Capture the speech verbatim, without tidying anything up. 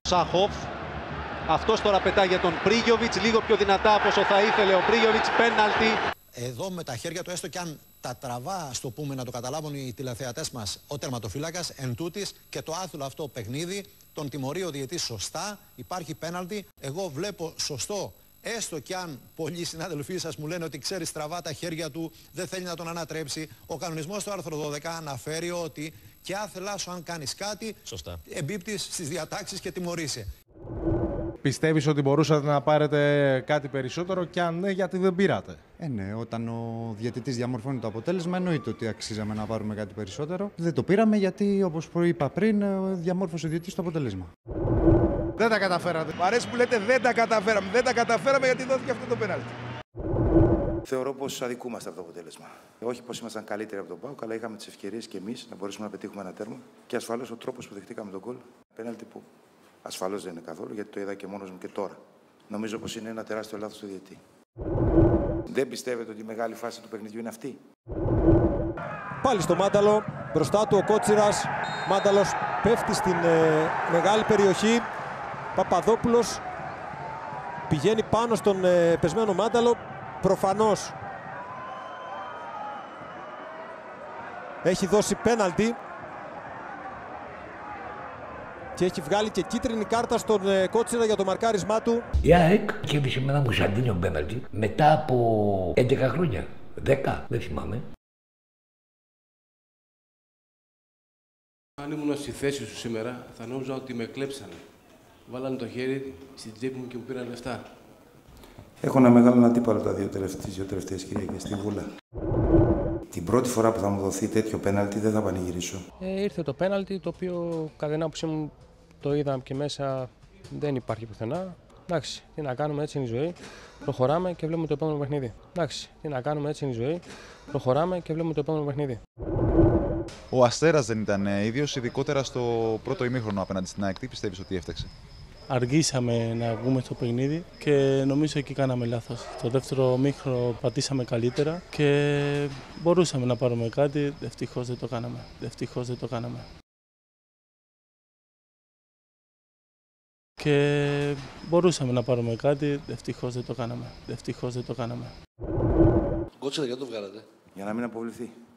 Σάχοφ. Αυτός τώρα πετά για τον Πρίγιοβιτς, λίγο πιο δυνατά από όσο θα ήθελε ο Πρίγιοβιτς. Πέναλτι. Εδώ με τα χέρια του, έστω και αν τα τραβά, στο πούμε, να το καταλάβουν οι τηλεθεατές μας, ο τερματοφύλακας, εν τούτης, και το άθλο αυτό παιχνίδι, τον τιμωρεί ο διαιτής σωστά, υπάρχει πέναλτι. Εγώ βλέπω σωστό, έστω και αν πολλοί συνάδελφοί σας μου λένε ότι ξέρει στραβά τα χέρια του, δεν θέλει να τον ανατρέψει. Ο κανονισμός του άρθρο δώδεκα αναφέρει ότι και άθελά σου, αν κάνεις κάτι, σωστά, εμπίπτεις στις διατάξεις και τιμωρείσαι. Πιστεύεις ότι μπορούσατε να πάρετε κάτι περισσότερο, και αν ναι, γιατί δεν πήρατε? Ε, ναι, όταν ο διαιτητής διαμορφώνει το αποτέλεσμα, εννοείται ότι αξίζαμε να πάρουμε κάτι περισσότερο. Δεν το πήραμε γιατί, όπως προείπα πριν, διαμόρφωσε ο διαιτητής το αποτέλεσμα. Δεν τα καταφέρατε. Μ' αρέσει που λέτε δεν τα καταφέραμε. Δεν τα καταφέραμε γιατί δόθηκε αυτό το πέναλτι. Θεωρώ πως αδικούμαστε από το αποτέλεσμα. Όχι πως ήμασταν καλύτεροι από τον ΠΑΟΚ, αλλά είχαμε τις ευκαιρίες και εμείς να μπορέσουμε να πετύχουμε ένα τέρμα. Και ασφαλώς ο τρόπος που δεχτήκαμε τον γκολ, πέναλτι που ασφαλώς δεν είναι καθόλου, γιατί το είδα και μόνος μου και τώρα. Νομίζω πως είναι ένα τεράστιο λάθος του διαιτητή. Δεν πιστεύετε ότι η μεγάλη φάση του παιχνιδιού είναι αυτή? Πάλι στο Μάνταλο, μπροστά του ο Κότσιρας. Μάνταλος πέφτει στην ε, μεγάλη περιοχή. Παπαδόπουλος πηγαίνει πάνω στον ε, πεσμένο Μάνταλο. Προφανώς έχει δώσει πέναλτι και έχει βγάλει και κίτρινη κάρτα στον ε, Κότσιρα για το μαρκάρισμά του. Η ΑΕΚ κέρδισε με ένα μουσαντίνιο πέναλτι μετά από έντεκα χρόνια, δέκα, δεν θυμάμαι. Αν ήμουν στη θέση σου σήμερα, θα νόμιζα ότι με κλέψανε. Βάλανε το χέρι στην τσέπη μου και μου πήραν λεφτά. Έχω ένα μεγάλο αντίπαλο τα δύο τελευταίες, δύο τελευταίες Κυριακές στη Βούλα. Την πρώτη φορά που θα μου δοθεί τέτοιο πέναλτι δεν θα πανηγυρίσω. Ε, ήρθε το πέναλτι, το οποίο κατά την άποψή μου το είδαμε και μέσα, δεν υπάρχει πουθενά. Εντάξει, τι να κάνουμε, έτσι είναι η ζωή. Προχωράμε και βλέπουμε το επόμενο παιχνίδι. Εντάξει, τι να κάνουμε, έτσι είναι η ζωή. Προχωράμε και βλέπουμε το επόμενο παιχνίδι. Ο Αστέρας δεν ήταν ίδιος, ειδικότερα στο πρώτο ημίχρονο απέναντι στην ΑΕΚ. Τι πιστεύεις ότι έφταξε? Αργήσαμε να βγούμε στο παιχνίδι και νομίζω εκεί κάναμε λάθος. Στο δεύτερο ημίχρονο πατήσαμε καλύτερα και μπορούσαμε να πάρουμε κάτι, ευτυχώς δεν το κάναμε. Ευτυχώς δεν το κάναμε. Και μπορούσαμε να πάρουμε κάτι, ευτυχώς δεν το κάναμε. Ευτυχώς δεν το κάναμε. Κότσιρα, γιατί το βγάλατε? Για να μην αποβληθεί.